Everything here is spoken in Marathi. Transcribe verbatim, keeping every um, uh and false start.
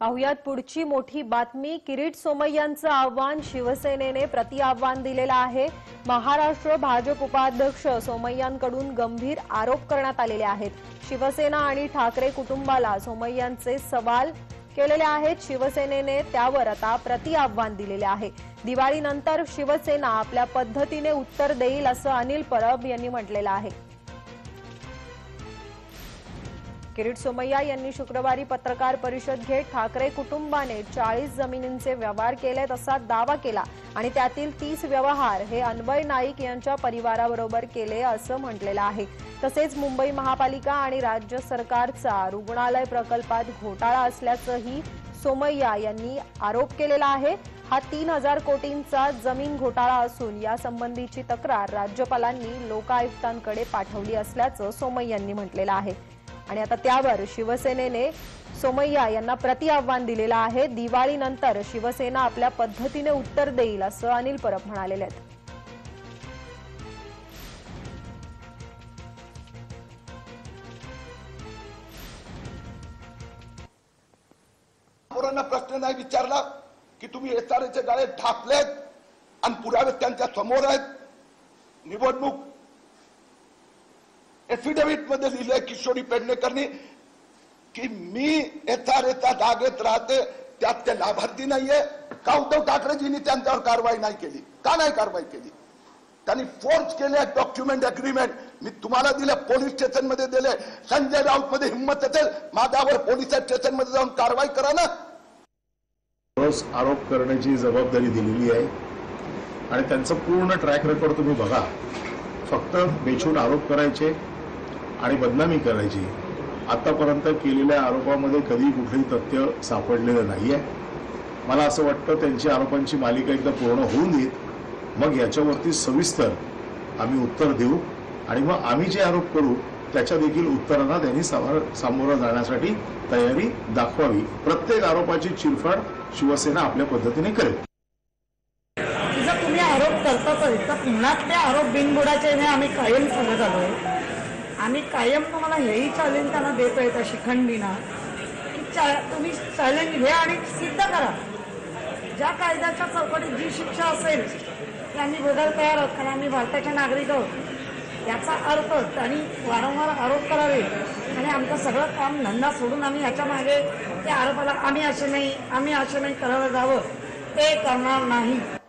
पाहुयात पुढची मोठी बातमी। किरीट सोमय्यांचं आव्हान शिवसेनेने प्रति आव्हान दिलेलं आहे। महाराष्ट्र भाजप उपाध्यक्ष सोमय्यांकडून गंभीर आरोप करण्यात आलेले आहेत। शिवसेना आणि ठाकरे कुटुंबाला सोमय्यांचे सवाल केलेले आहेत। शिवसेनेने त्यावर आता प्रति आव्हान दिलेले आहे। दिवाळीनंतर शिवसेना आपल्या पद्धतीने उत्तर देईल असं अनिल परब यांनी म्हटलेलं आहे। किरीट सोमय्या यांनी शुक्रवारी पत्रकार परिषद घेत ठाकरे कुटुंबाने चाळीस जमिनींचे व्यवहार केलेत असा दावा केला आणि त्यातील तीस व्यवहार हे अन्वय नाईक यांच्या परिवाराबरोबर केले असं म्हटलेलं आहे। तसेच मुंबई महापालिका आणि राज्य सरकारचा रुग्णालय प्रकल्पात घोटाळा असल्याचंही सोमय्या यांनी आरोप केलेला आहे। हा तीन हजार कोटींचा जमीन घोटाळा असून यासंबंधीची तक्रार राज्यपालांनी लोकायुक्तांकडे पाठवली असल्याचं सोमय्यांनी म्हटलेलं आहे। आणि आता त्यावर शिवसेनेने सोमय्या यांना प्रति आव्हान दिलेलं आहे। दिवाळीनंतर शिवसेना आपल्या पद्धतीने उत्तर देईल असं अनिल परब म्हणाले आहेत। पोरांना प्रश्न नाही विचारला की तुम्ही एसआरएचे गाळे ढापलेत आणि पुरावे त्यांच्या समोर आहेत। निवडणूक एफिडेव्हिट मध्ये लिहिलंय किशोरी पेडणेकरनी की मी एसआरएचा जागेत राहते, त्यात ते लाभार्थी नाहीये। का उद्धव ठाकरेजींनी त्यांच्यावर कारवाई नाही केली? का नाही कारवाई केली? त्यांनी फोर्स केले डॉक्युमेंट अग्रीमेंट। मी तुम्हाला दिले, पोलीस स्टेशन मध्ये दिले। संजय राऊत मध्ये हिंमत असेल माझ्यावर पोलीस स्टेशन मध्ये जाऊन कारवाई करा ना। रोज आरोप करण्याची जबाबदारी दिलेली आहे आणि त्यांचं पूर्ण ट्रॅक रेकॉर्ड तुम्ही बघा। फक्त बेछूट आरोप करायचे आणि बदनामी करायची। आतापर्यंत केलेल्या आरोपामध्ये कधी कुठलेही तथ्य सापडलेलं नाहीये। मला असं वाटतं त्यांची आरोपांची मालिका एकदा पूर्ण होऊन देईल, मग याच्यावरती सविस्तर आम्ही उत्तर देऊ आणि मग आम्ही जे आरोप करू त्याच्या देखील उत्तरांना त्यांनी सामोरं जाण्यासाठी तयारी दाखवावी। प्रत्येक आरोपाची चिरफाड शिवसेना आपल्या पद्धतीने करेल। जर तुम्ही आरोप करताच तर पुन्हा ते आरोप बिनबुडाचे आम्ही कायम सांगत आलोय। आम्ही कायम तुम्हाला हेही चॅलेंज त्यांना देतोय त्या शिखंडीना की तुम्ही चॅलेंज घ्या आणि सिद्ध करा। ज्या कायद्याच्या चौकटीत जी शिक्षा असेल ती आम्ही बदल तयार आहोत, कारण आम्ही भारताचे नागरिक आहोत। याचा अर्थ त्यांनी वारंवार आरोप करावे आणि आमचं सगळं काम धंदा सोडून आम्ही याच्या मागे त्या आरोपाला आम्ही असे नाही आम्ही असे नाही करायला जावं, ते करणार नाही।